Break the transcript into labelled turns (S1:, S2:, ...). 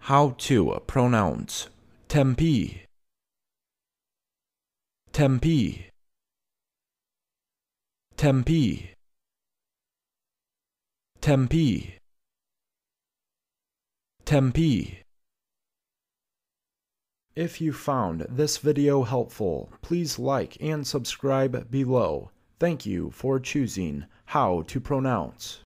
S1: How to pronounce Tempe, Tempe, Tempe, Tempe, Tempe. If you found this video helpful, please like and subscribe below. Thank you for choosing How to Pronounce.